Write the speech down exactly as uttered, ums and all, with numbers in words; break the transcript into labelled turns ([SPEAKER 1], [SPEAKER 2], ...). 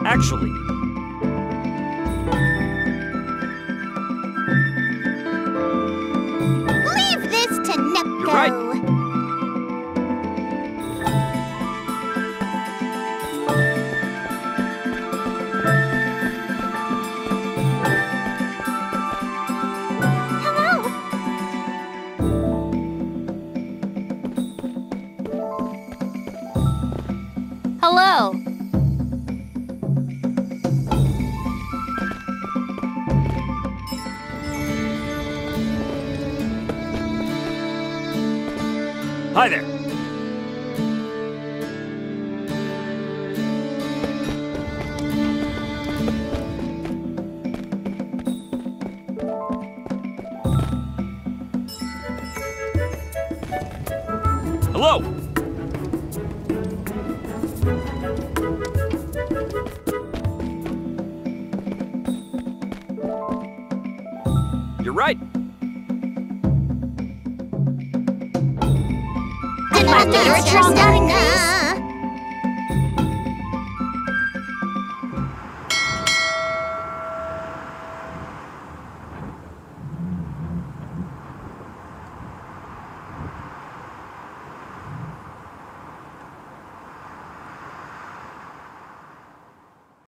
[SPEAKER 1] Actually,
[SPEAKER 2] Leave this to Nepco.
[SPEAKER 1] You're right.
[SPEAKER 2] Hello. Hello.
[SPEAKER 1] hi there. Hello. You're right.
[SPEAKER 2] And my favorite starting now.